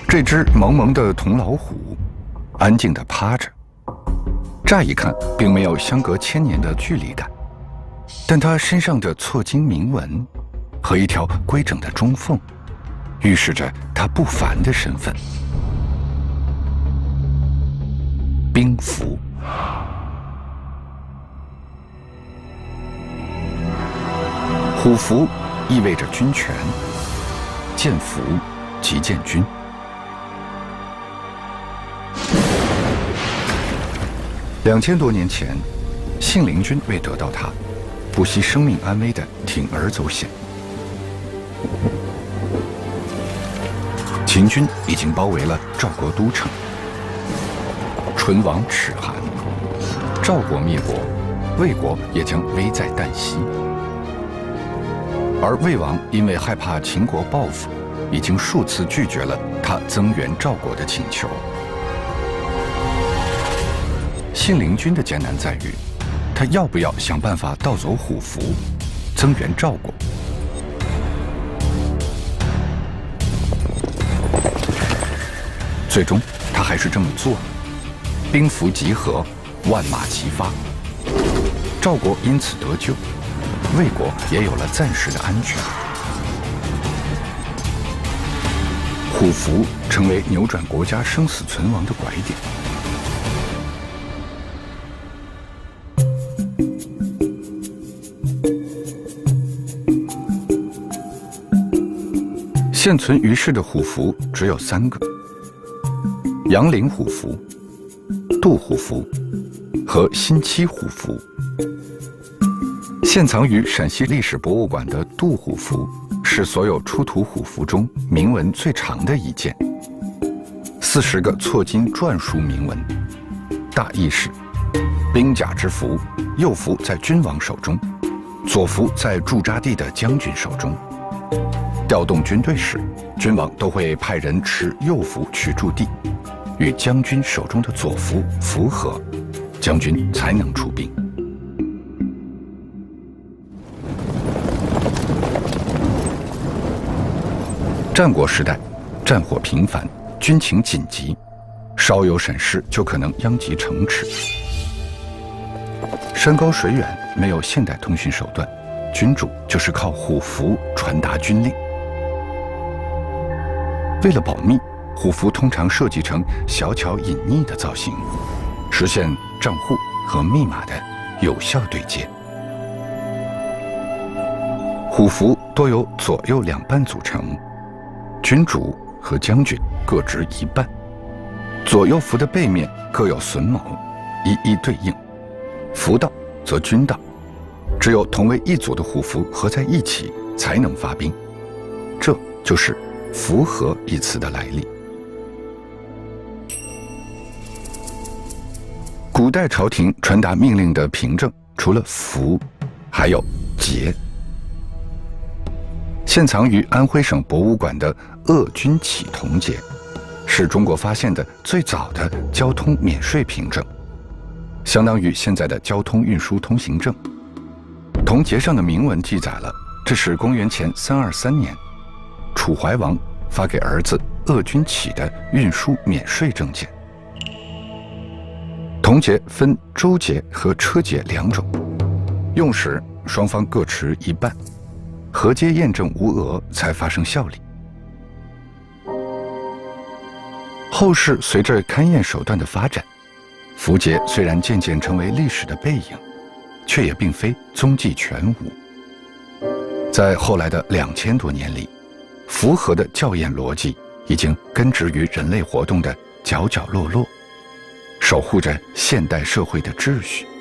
这只萌萌的铜老虎，安静地趴着，乍一看并没有相隔千年的距离感，但它身上的错金铭文和一条规整的中缝，预示着它不凡的身份。兵符。虎符意味着军权，剑符即建军。2000多年前，信陵君为得到它，不惜生命安危地铤而走险。秦军已经包围了赵国都城，唇亡齿寒，赵国灭国，魏国也将危在旦夕。而魏王因为害怕秦国报复，已经数次拒绝了他增援赵国的请求。信陵君的艰难在于，他要不要想办法盗走虎符，增援赵国。最终，他还是这么做了。兵符集合，万马齐发，赵国因此得救，魏国也有了暂时的安全。虎符成为扭转国家生死存亡的拐点。现存于世的虎符只有3个：阳陵虎符、杜虎符和辛七虎符。现藏于陕西历史博物馆的杜虎符是所有出土虎符中铭文最长的一件，40个错金篆书铭文，大意是：兵甲之符，右符在君王手中，左符在驻扎地的将军手中。调动军队时，君王都会派人持右符去驻地，与将军手中的左符符合，将军才能出兵。战国时代，战火频繁，军情紧急，稍有闪失就可能殃及城池。山高水远，没有现代通讯手段，君主就是靠虎符传达军令。为了保密，虎符通常设计成小巧隐匿的造型，实现账户和密码的有效对接。虎符多由左右两半组成，君主和将军各执一半，左右符的背面各有榫卯，一一对应。符道则军道，只有同为一组的虎符合在一起，才能发兵。这就是符合一词的来历。古代朝廷传达命令的凭证，除了符，还有节。现藏于安徽省博物馆的鄂军启铜节，是中国发现的最早的交通免税凭证，相当于现在的交通运输通行证。铜节上的铭文记载了，这是公元前323年，楚怀王发给儿子鄂军启的运输免税证件。铜节分舟节和车节2种，用时双方各持一半，合皆验证无讹才发生效力。后世随着勘验手段的发展，符节虽然渐渐成为历史的背影，却也并非踪迹全无。在后来的2000多年里，符合的校验逻辑已经根植于人类活动的角角落落，守护着现代社会的秩序。